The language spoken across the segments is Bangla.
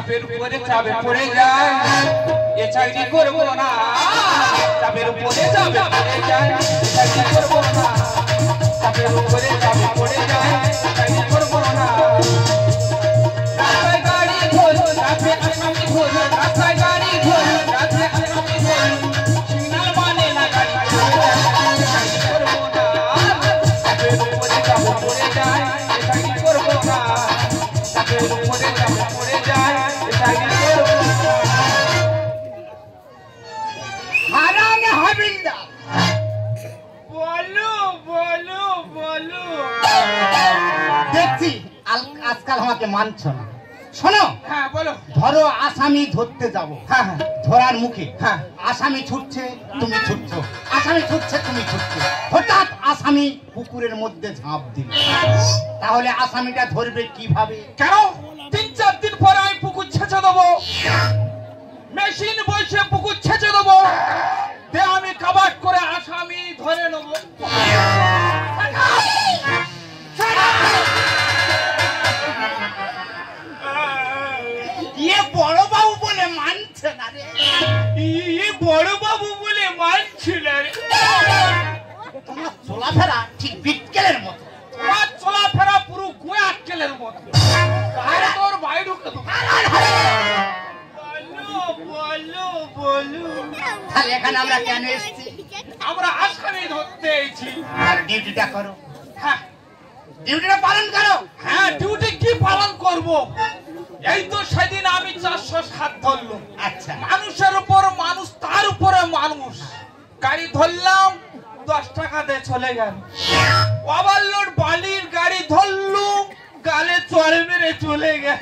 চাপের উপরে চাপে পড়ে যায় এ চাকরি করবো না চাপের উপরে চাপে পড়ে যায় চাকরি করবো না চাপের উপরে চাপে পড়ে যায় চাকরি করবো না রাস্তায় গাড়ি ধর রাতে আসামি ধর রাস্তায় গাড়ি ধর রাতে আসামি ধর সিগন্যাল মানে না গাড়ি চাকরি করবো না চাপের উপরে চাপে পড়ে যায় চাকরি করবো না চাপের উপরে চাপে পড়ে যায় চাকরি করবো না হারামে হাবিলদার বলো বলো বলো দেখছি আজকাল আমাকে মানছো না শোনো হ্যাঁ বলো ধরো আসামি ধরতে যাব হ্যাঁ হ্যাঁ ধরার মুখে হ্যাঁ আসামি ছুটছে তুমি ছুটছো আসামি ছুটছে তুমি ছুটছো হঠাৎ আসামি পুকুরের মধ্যে ঝাঁপ দিল তাহলে আসামিটা ধরবে কিভাবে কেন 3-4 দিন পরে আমি পুকুর ছেঁচে দেবো মেশিন বসে পুকুর ছেঁচে দেবো দে আমি কাবাট করে আসামি ধরে নেবো ইয়ে বড় বাবু বলে মানছে না রে বড় বাবু বলে মানছিল তোমার চলাফেরা ঠিক বিটকেলের মতো তোমার চলাফেরা পুরো গুয়ে আটকেলের মতো আরে তোর ভাই ঢুকে দেবো বলো বলো তাহলে এখানে আমরা কেন এসেছি আমরা আসামি ধরতে এসেছি আর ডিউটিটা করো হ্যাঁ ডিউটিটা পালন করো হ্যাঁ ডিউটি কি পালন করব এই তো সেদিন আমি 407 ধরলাম আচ্ছা মানুষের উপর মানুষ তার উপরে মানুষ গাড়ি ধরলাম 10 টাকা দিয়ে চলে গেল ওভারলোড বালির গাড়ি ধরলুম গালে চড় মেরে চলে গেল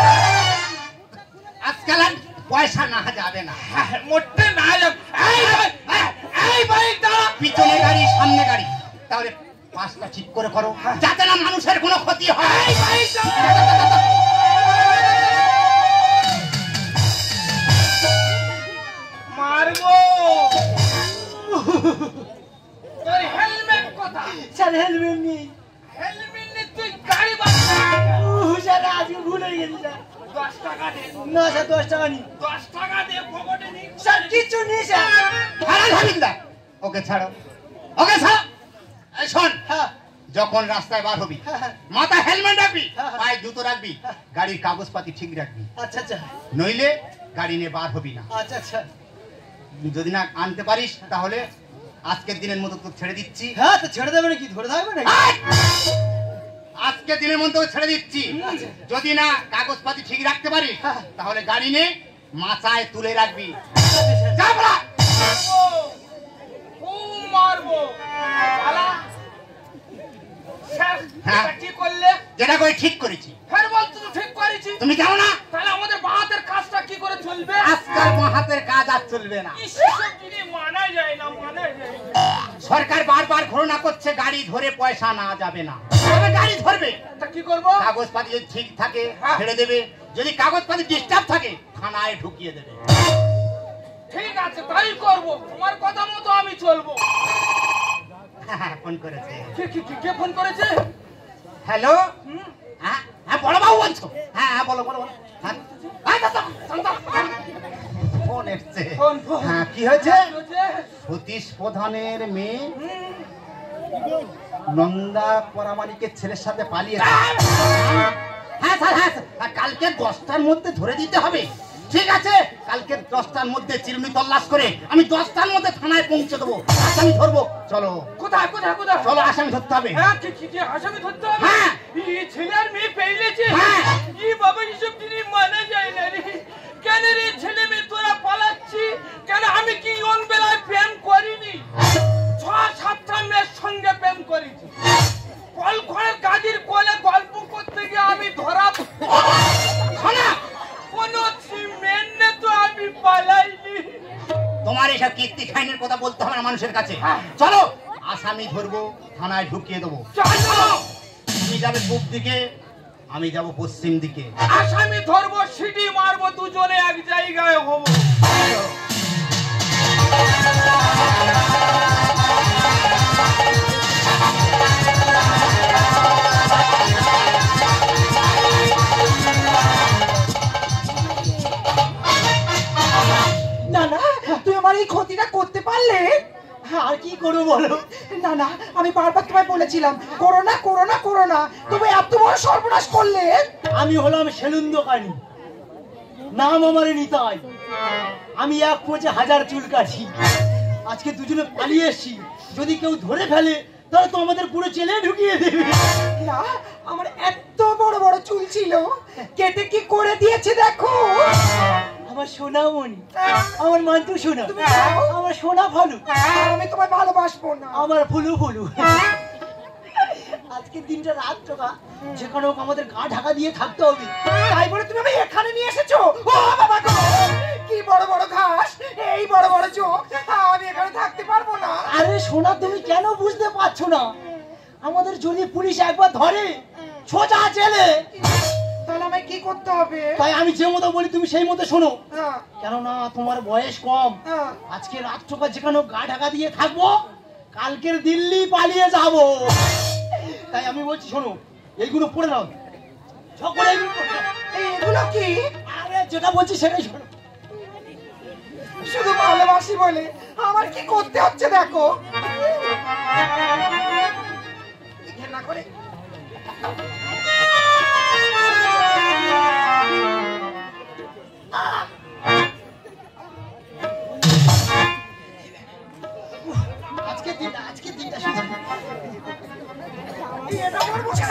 আজকাল আর পয়সা না যাবে না মোটে না এই বাইক দাঁড়া পিছনে গাড়ি সামনে গাড়ি তাহলে পাঁচটা ঠিক করে করো যাতে না মানুষের কোনো ক্ষতি হয় এই বাইক দাঁড়া মারবো তোর হেলমেট কোথায় স্যার হেলমেট নেই হেলমেট নেই তুই গাড়ি বাঁচা স্যার আজকে ভুলে গেছি স্যার 10 টাকা দে না স্যার 10 টাকা নি 10 টাকা দে পকেটে নি স্যার কিছু নেই স্যার হারাল হাবিলদার ওকে ছাড়ো ওকে ছাড়ো এই শোন হ্যাঁ যখন রাস্তায় বার হবি মাথা হেলমেট রাখবি পায়ে জুতো রাখবি গাড়ির কাগজপাতি ঠিক রাখবি আচ্ছা আচ্ছা নইলে গাড়ি নিয়ে বার হবি না আচ্ছা আচ্ছা যদি না আনতে পারিস তাহলে আজকের দিনের মতো তো ছেড়ে দিচ্ছি হ্যাঁ তো ছেড়ে দেবে নাকি ধরে থাকবে নাকি আজকে দিনের মধ্যে ছেড়ে দিচ্ছি যদি না কাগজপাতি ঠিক রাখতে পারিস তাহলে গাড়ি নিয়ে মাথায় তুলে রাখবি যা বলা ও মারবো শালা হ্যাঁ। স্যার কি করলে যেটা করে ঠিক করেছি ফের বলতো তো ঠিক করেছি তুমি জানো না তাহলে আমাদের বাহাতের কাজটা কি করে চলবে আজকাল হাতের কাজ আর চলবে না সব জিনিস মানা যায় না মানা যায় না সরকার বারবার ঘোষণা করছে গাড়ি ধরে পয়সা না যাবে না তবে গাড়ি ধরবে তা কি করবো কাগজপাতি যদি ঠিক থাকে হ্যাঁ। ছেড়ে দেবে যদি কাগজপাতি ডিস্টার্ব থাকে থানায় ঢুকিয়ে দেবে ঠিক আছে তাই করবো তোমার কথা মতো আমি চলবো ফোন করেছে কে ফোন করেছে হ্যালো হ্যাঁ হ্যাঁ বড় বাবু বলছো হ্যাঁ হ্যাঁ বলো বলো বলো হ্যাঁ ফোন এসছে হ্যাঁ কি হয়েছে সতীশ প্রধানের মেয়ে নন্দা পরামানিকের ছেলের সাথে পালিয়েছে হ্যাঁ স্যার হ্যাঁ কালকে 10টার মধ্যে ধরে দিতে হবে ঠিক আছে কালকে 10টার মধ্যে চিরুনি তল্লাশ করে আমি 10টার মধ্যে থানায় পৌঁছে দেবো আসামি ধরবো চলো কোথায় কোথায় কোথায় চলো আসামি ধরতে হবে হ্যাঁ কি আসামি ধরতে হবে হ্যাঁ এই ছেলে আর মেয়ে পেয়েছে হ্যাঁ এই বাবা এসব জিনিস মানা যায় না রে কেন রে ছেলে মেয়ে তোরা পালাচ্ছি কেন আমি কি ওন বেলায় প্রেম করিনি 6-7টা মেয়ের সঙ্গে প্রেম করেছি কল ঘরের গাদির কোলে গল্প করতে গিয়ে আমি ধরা শোনা কোনো মেনে তো আমি পালাইনি তোমার এসব কীর্তি খাইনের কথা বলতে হবে না মানুষের কাছে চলো আসামি ধরবো থানায় ঢুকিয়ে দেবো চলো তুমি যাবে পূব দিকে আমি যাব পশ্চিম দিকে আসামি ধরবো সিটি মারবো দুজনে এক জায়গায় হবো বলো। না না, আমি বারবার তোমায় বলেছিলাম করো না করো না করো না, তবে এত বড় সর্বনাশ করলে। আমি হলাম সেলুন দোকানি, নাম আমার নিতাই। আমি এক পোঁচে 1000 চুল কাটি। আজকে দুজনে পালিয়ে এসছি, যদি কেউ ধরে ফেলে তাহলে তো আমাদের পুরো চেলে ঢুকিয়ে দেবে। না, আমার এত বড় বড় চুল ছিল, কেটে কি করে দিয়েছে দেখো। আমার সোনামণি, আমার মান্তু সোনা, তুমি যাও। আমার সোনা ভালো, আর আমি তোমায় ভালোবাসবো না। আমার ফুলু ফুলু। আজকের দিনটা রাত টাকা যেখানে হোক আমাদের গা ঢাকা দিয়ে থাকতে হবে। তাই বলে তুমি আমি এখানে নিয়ে এসেছো? ও বাবা গো, কি বড় বড় ঘাস, এই বড় বড় চোখ, আমি এখানে থাকতে পারবো না। আরে সোনা, তুমি কেন বুঝতে পারছো না? আমাদের যদি পুলিশ একবার ধরে সোজা জেলে। তাহলে আমায় কি করতে হবে? তাই আমি যে মতো বলি তুমি সেই মতো শোনো। হ্যাঁ, কেননা তোমার বয়স কম। হ্যাঁ। আজকে রাত টাকা যেখানে হোক গা ঢাকা দিয়ে থাকবো, কালকের দিল্লি পালিয়ে যাব। তাই আমি বলছি শোনো, এইগুলো পড়ে নাও। সকলে এইগুলো পড়ে নাও। এগুলো কি? আরে যেটা বলছি সেটাই শোনো। শুধু ভালোবাসি বলে আমার কি করতে হচ্ছে দেখো। ঘেন্না করে। আজকে দিনটা শুধু এটা করবো কেন?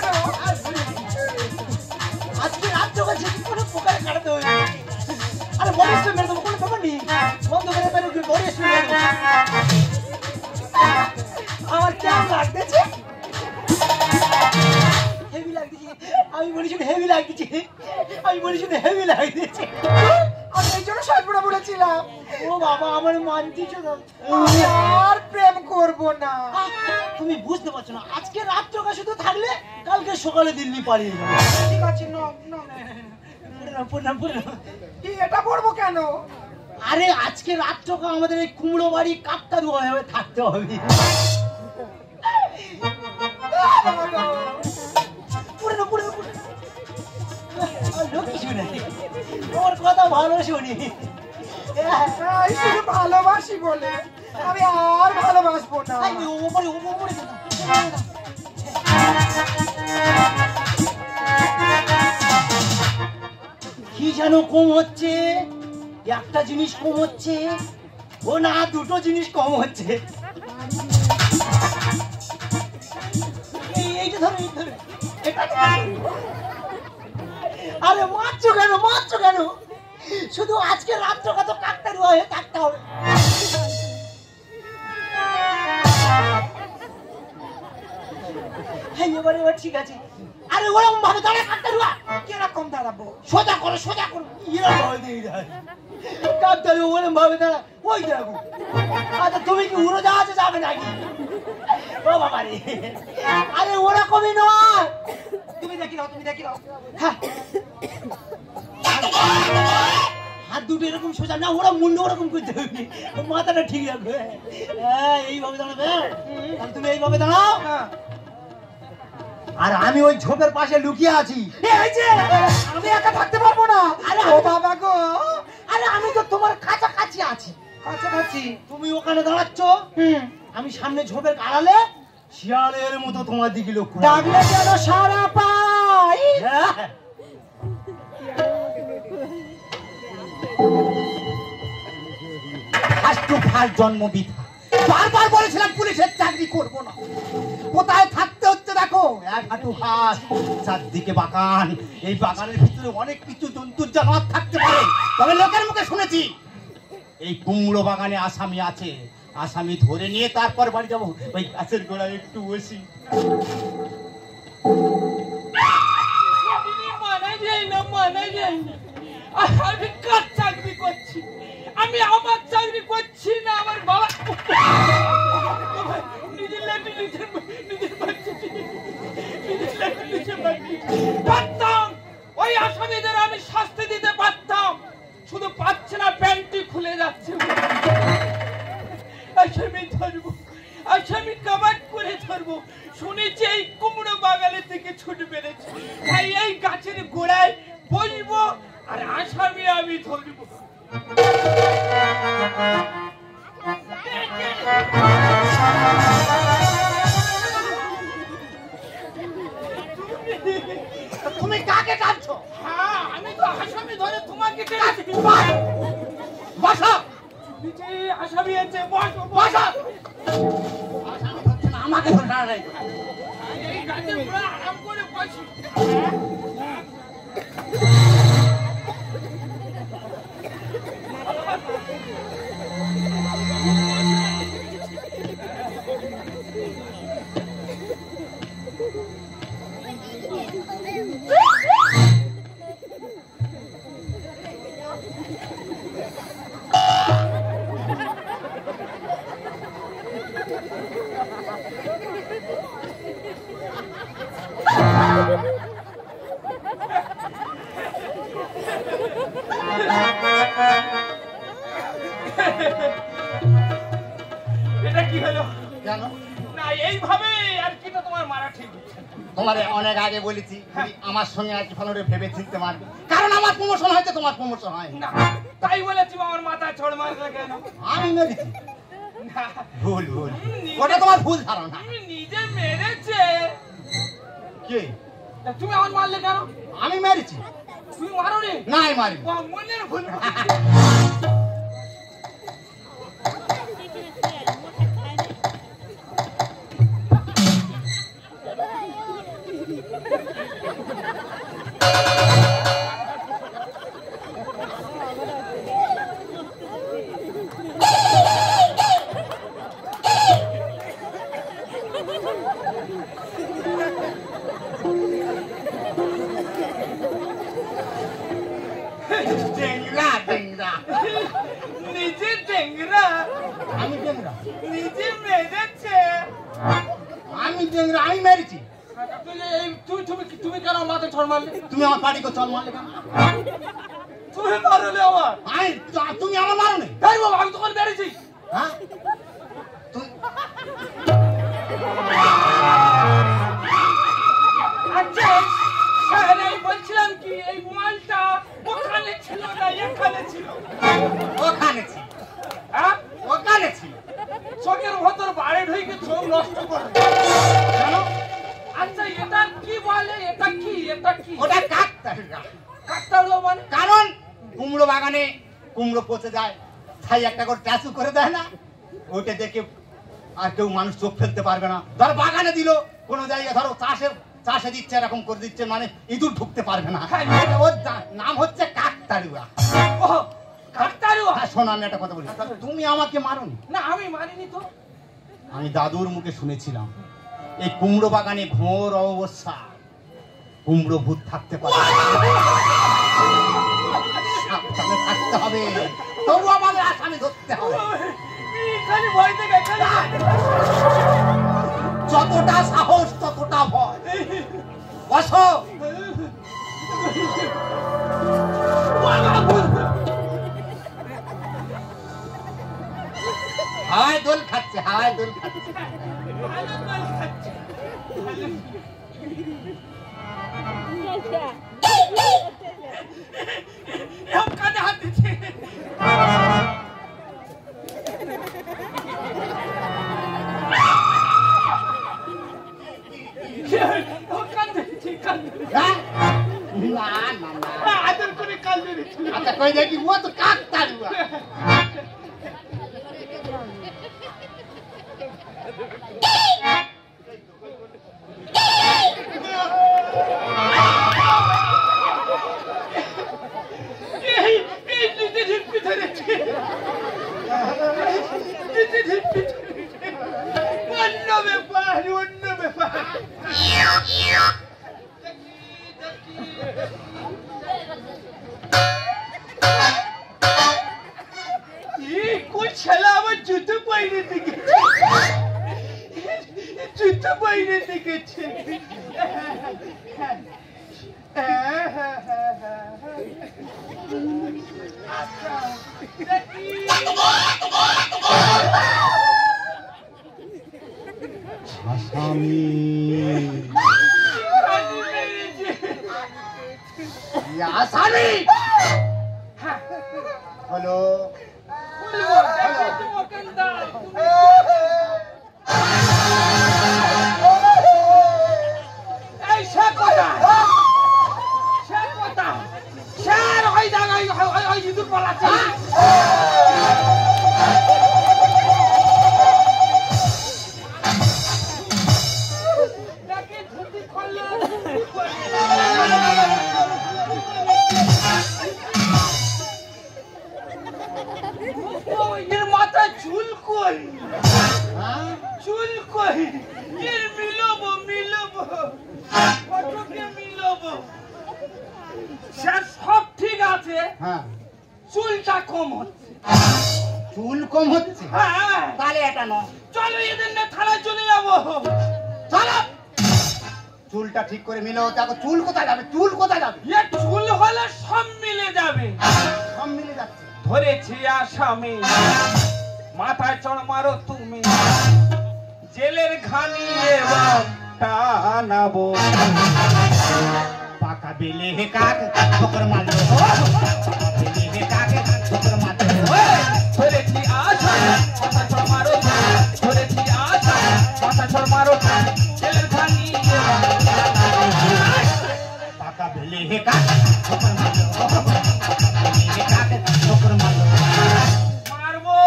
আজকে রাত টাকা যে কোনো পোকারে কাটাতে হবে। আরে বলিস তো মেরে দেবো, কোনো ব্যাপার নেই। বন্ধ করে বেরো, বলিস আমার কেমন লাগতেছে? হেভি লাগতেছে। আমি বলি শুধু হেভি লাগতেছে। আমি বলি শুধু হেভি লাগতেছে। আমি এই জন্য সর্বনা বলেছিলাম ও বাবা, আমার মানতিছ না। আমি আর প্রেম করব না। তুমি বুঝতে পারছো না, আজকে রাত টাকা শুধু থাকলে কালকে সকালে দিল্লি পালিয়ে যাবে। ঠিক আছে, না না, প্রণাম প্রণাম। কি এটা পড়বো কেন? আরে আজকে রাত টাকা আমাদের এই কুমড়ো বাড়ি কাকতারু হয়ে থাকতে হবে। ওর কথা ভালো শুনি। এই শুধু ভালোবাসি বলে আমি আর ভালোবাসবো না। কি যেন কম হচ্ছে, একটা জিনিস কম হচ্ছে। ও না, দুটো জিনিস কম হচ্ছে। এইটা ধরো, এইটা ধরো। আরে মারছো কেন, মারছো কেন? শুধু আজকে রাত টাকা তো কাকতারু হয়ে থাকতে হবে। এবার ঠিক আছে। আরে ওরকম ভাবে দাঁড়া কাকতারুয়া। কিরকম দাঁড়াবো? সোজা করো, সোজা করো। কাকতারু ওরকম ভাবে দাঁড়া, ওই দেখো। আচ্ছা তুমি কি উড়োজাহাজে যাবে নাকি? ও বাবা রে, আরে ওরকমই নয়। তুমি দেখি নাও, তুমি দেখি নাও। হ্যাঁ, হাত দুটো এরকম সোজা না, ওরা মুন্ড ওরকম করতে হবে, মাথাটা ঠিক রাখবে। হ্যাঁ, এইভাবে দাঁড়াবে। আর তুমি এইভাবে দাঁড়াও। আর আমি ওই ঝোপের পাশে লুকিয়ে আছি। এই যে আমি একা থাকতে পারবো না। আরে ও বাবা গো, আরে আমি তো তোমার কাছাকাছি আছি। কাছাকাছি? তুমি ওখানে দাঁড়াচ্ছ, আমি সামনে ঝোপের আড়ালে শিয়ালের মতো তোমার দিকে লক্ষ্য রাখবো। ডাকলে যেন সারা পাই। হ্যাঁ। ফার্স্ট টু ফার্স্ট জন্ম বৃথা। বারবার বলেছিলাম পুলিশের চাকরি করব না। কোথায় থাকতে হচ্ছে দেখো, এক হাঁটু ঘাস, চারদিকে বাগান। এই বাগানের ভিতরে অনেক কিছু জন্তুর জানোয়ার থাকতে পারে, তবে লোকের মুখে শুনেছি এই কুমড়ো বাগানে আসামি আছে। আসামি ধরে নিয়ে তারপর বাড়ি যাবো। ওই গাছের গোড়ায় একটু বসি। মানা যায় না, মানা যায় না। আমি কার চাকরি করছি? আমি আমার চাকরি করছি না, আমার বাবা নিজের লেপে পারতাম। ওই আসামিদের আমি শাস্তি দিতে পারতাম, শুধু পাচ্ছে না, প্যান্টটি খুলে যাচ্ছে। আসামি ধরবো, আসামি কাবাট করে ধরবো। শুনেছি এই কুমড়ো বাগানে থেকে ছুটে বেড়েছে, তাই এই গাছের গোড়ায় বসবো আর আসামি আমি ধরবো। Thank you. তুমি কাকে টানছো? হ্যাঁ আমি তো আসামি ধরে তোমাকে টেনেছি। বসো। নিচে আসামি আছে, বসো বসো। আসামি ধরছে না, আমাকে ধরে টানাটানি করছে। এই গাছে পুরো আরাম করে বসি। এটা কি হলো? কেন? না এইভাবে আর কি তো তোমার মারা ঠিক হচ্ছে না। তোমারে অনেক আগে বলেছি তুমি আমার সঙ্গে আর কি ভালো করে ভেবে চিনতে পারবে, কারণ আমার প্রমোশন হয়েছে, তোমার প্রমোশন হয় না তাই বলেছি আমার মাথা ছড় মারলে কেন? আমি মেরেছি। না, ভুল ভুল, ওটা তোমার ভুল ধারণা। তুমি নিজে মেরেছে। কে? তা তুমি আমার মারলে কেন? আমি মেরেছি? তুমি মারোনি? না আমি মারিনি। ও, মনের ভুল। টেংরা টেংরা। নিজে টেংরা, আমি টেংরা? নিজে মেরেছে। আমি টেংরা, আমি মেরেছি। তুমি কেন মাথা ছড় মারলে? তুমি আমার পার্টিকে চল মারলে কেন? তুমি মারলে আমার? তুমি আমার মারো নি? তাই বাবা আমি তখন মেরেছি। হ্যাঁ তুমি আচ্ছা স্যার আমি বলছিলাম কি এই মালটা ওখানে ছিল না এখানে ছিল? ওখানে ছিল। হ্যাঁ ওখানে ছিল। চোখের ভেতর বাড়ি ঢুকে চোখ নষ্ট করে। কেন? আচ্ছা এটা কি বলে? এটা কি? এটা কি? ওটা কাকতাড়ুয়া। কাকতাড়ুয়া মানে? কারণ কুমড়ো বাগানে কুমড়ো পচে যায়, তাই একটা করে ট্যাচু করে দেয় না, ওইটা দেখে আর কেউ মানুষ চোখ ফেলতে পারবে না। ধরো বাগানে দিল কোনো জায়গায়, ধরো চাষে দিচ্ছে, এরকম করে দিচ্ছে, মানে ইঁদুর ঢুকতে পারবে না। ওর নাম হচ্ছে কাকতাড়ুয়া। ও কাকতাড়ুয়া। হ্যাঁ শোনো, আমি একটা কথা বলি, তুমি আমাকে মারোনি? না আমি মারিনি তো। আমি দাদুর মুখে শুনেছিলাম এই কুমড়ো বাগানে ঘোর অবস্থা, কুমড়ো ভূত থাকতে পারে, সাবধানে থাকতে হবে, তবু আমাদের আসামি ধরতে হবে। খালি ভয় থেকে যতটা সাহস ততটা ভয়। বসো। হাওয়ায় দোল খাচ্ছে, হাওয়ায় দোল খাচ্ছে। কানে হাত দিচ্ছে। না না না, আদর করে কাল দিচ্ছে। আচ্ছা কই দেখি, ও তো কাকতাড়ুয়া। অন্য ব্যাপার, অন্য ব্যাপার। কোন ছেলে আমার জুতো বাইরে দেখেছে, জুতো বাইরে দেখেছে। আসামি আসামি হলো। এই এর মাথায় চুল কই? চুল কই? এর মিলবো কতকে মিলবো? স্যার সব ঠিক আছে, হ্যাঁ চুলটা কম হচ্ছে। চুল কম হচ্ছে? হ্যাঁ, তাহলে এটা নয়, চলো এদের না থানায় চলে যাবো। চলো চুলটা ঠিক করে মিলো। দেখো চুল কোথায় যাবে, চুল কোথায় যাবে? এ চুল হলে সব মিলে যাবে। সব মিলে যাচ্ছে। ধরেছি আসামি, মাথায় চড় মারো তুমি, জেলের ঘানি এবার টানাবো। পাকা বেলে হে কাক ঠোকর মারলো, বেলে হে কাক ঠোকর মারলো। ধরেছি আসামি, মাথা চড় মারো তুমি, ধরেছি আসামি, মাথা চড় মারো তুমি, জেলের ঘানি এবার টানাবো। পাকা বেলে হে কাক ঠোকর মারলো, বেলে হে কাক ঠোকর মারলো। মারবো,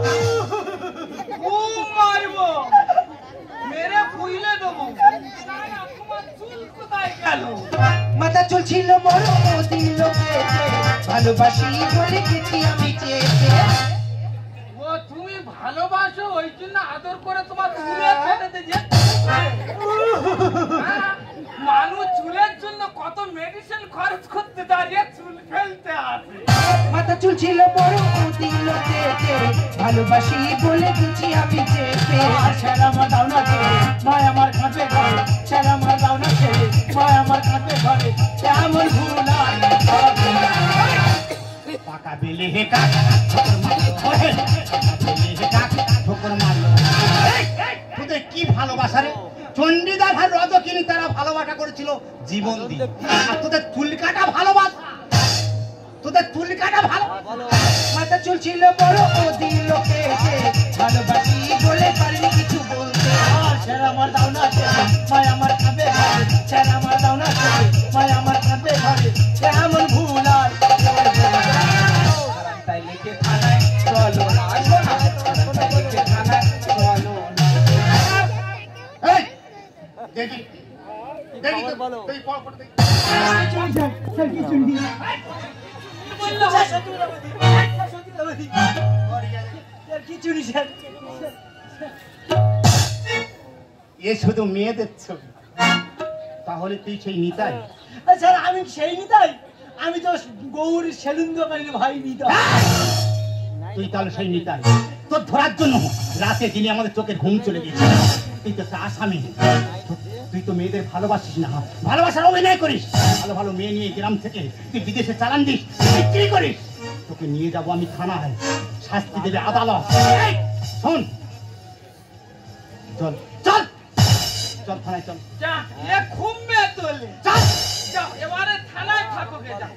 মারবো, মেরে ফুইলে দেবো। তোমার চুল কোথায় গেল? মাথা চলছিল বড় দিল কেটে, ভালোবাসি বলে গেছি আমি চেপে। ও তুমি ভালোবাসো ওই জন্য আদর করে তোমার চুলে ফেলতে যে। মানুষ চুলের জন্য কত মেডিসিন খরচ করতে দাঁড়িয়ে চুল ফেলতে আসে। মাথা চলছিল বড় দিল কেটে, ভালোবাসি বলে গেছি আমি চেপে। ছেড়ে আমার দাও না ছেড়ে, মায় আমার কাঁধে ঘরে, ছেড়ে আমার দাও না ছেড়ে, মায় আমার কাঁধে ঘরে, এমন ভুল আর পাকা বেলে হে কাক ঠোকর মারলো, পাকা বেলে হে কাক ঠোকর মারলো। তোদের কি ভালোবাসা রে? চণ্ডীদাস আর রজকিনী তারা ভালোবাসা করেছিল জীবন দিয়ে, আর তোদের চুল কাটা ভালোবাসা, তোদের চুল কাটা ভালো। মাথা চলছিল বড় দিল কেটে, ভালোবাসি বলে পারিনি কিছু বলতে। ছেড়ে আমার দাও না ছেড়ে, মায় আমার কাঁধে ঘরে, ছেড়ে আমার দাও না ছেড়ে, মায় আমার কাঁধে ঘরে, এমন ভুল আর তাই লিখে থানায় চলো না, তাই লিখে থানায় চলো না। এই দেখি দেখি তো, তুই পড় পড় দেখি। কিছু নি স্যার। এ শুধু মেয়েদের ছবি, তাহলে তুই সেই নিতাই? স্যার আমি সেই নিতাই, আমি তো গৌর সেলুন দোকানের ভাই নিতাই। তুই তাহলে সেই নিতাই। তোর ধরার জন্য রাতে দিনে আমাদের চোখে ঘুম চলে গেছে। তুই তো একটা আসামি, তুই তো মেয়েদের ভালোবাসিস না, ভালোবাসার অভিনয় করিস। ভালো ভালো মেয়ে নিয়ে গ্রাম থেকে তুই বিদেশে চালান দিস, বিক্রি করিস। তোকে নিয়ে যাবো আমি থানায়, শাস্তি দেবে আদালত। এই, শোন, চল চল চল থানায় চল। যা, এ ঘুমবে তোলে। চল যাও, এবারে থানায় থাকো গে, যাও।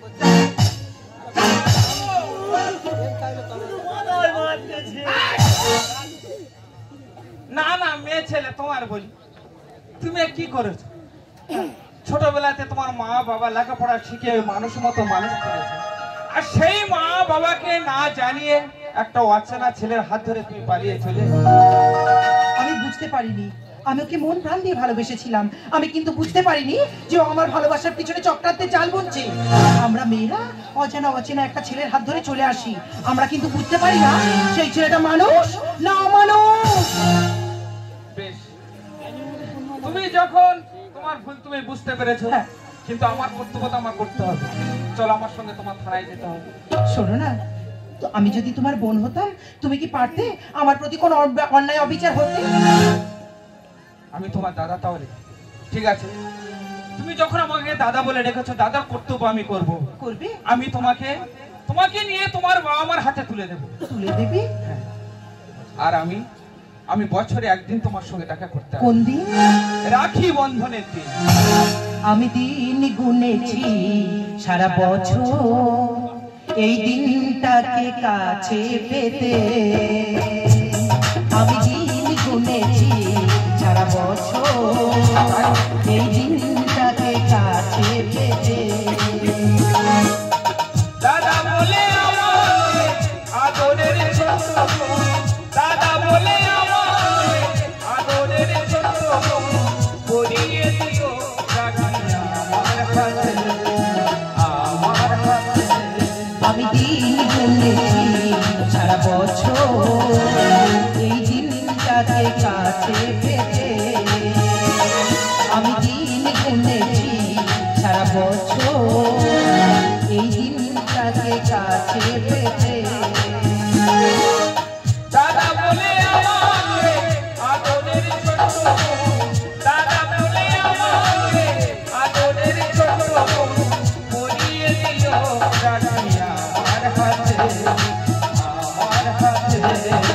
না না, মেয়ে ছেলে তোমার বলি, তুমি কি করেছো? ছোটবেলাতে তোমার মা বাবা লেখাপড়া শিখে মানুষ মতো মানুষ করেছে, আর সেই মা বাবাকে না জানিয়ে একটা অচেনা ছেলের হাত ধরে তুমি পালিয়ে চলে। আমি বুঝতে পারিনি, আমি ওকে মন প্রাণ দিয়ে ভালোবেসেছিলাম। আমি কিন্তু বুঝতে পারিনি যে ও আমার ভালোবাসার পিছনে চক্রান্তে জাল বুনছে। আমরা মেয়েরা অজানা অচেনা একটা ছেলের হাত ধরে চলে আসি, আমরা কিন্তু বুঝতে পারি না সেই ছেলেটা মানুষ না অমানুষ। বেশ, তুমি যখন তোমার ভুল তুমি বুঝতে পেরেছো, হ্যাঁ। কিন্তু আমার কর্তব্য তো আমার করতে হবে। চলো আমার সঙ্গে তোমার থানায় যেতে হবে। শোনো না, তো আমি যদি তোমার বোন হতাম, তুমি কি পারতে আমার প্রতি কোনো অন্যায় অবিচার হতে? আমি তোমার দাদা, তাহলে ঠিক আছে। তুমি যখন আমাকে দাদা বলে রেখেছো, দাদার কর্তব্য আমি করব। করবে? আমি তোমাকে নিয়ে তোমার বাবা মার হাতে তুলে দেবো। তুলে দেবে? আর আমি বছরে একদিন তোমার সঙ্গে দেখা করতে কোন হবে, দিন? রাখি বন্ধনের দিন। আমি দিন গুনেছি সারা বছর, এই দিনটাকে কাছে পেতে। আমি দিন গুনেছি সারা বছর, এই দিনটাকে কাছে পেতে। দাদা বলে আমায় আদরের ছোট বোন, দাদা বলে আমায় আদরের ছোট বোন, পরিয়ে দিও বছর এই দিনটাকে কাছে পেতে দাদা বলে আমাকে আদরের ছোট দাদা বলে আমাকে আদরের ছোট পরিয়ে দিও রাখিয়া আমার হাতে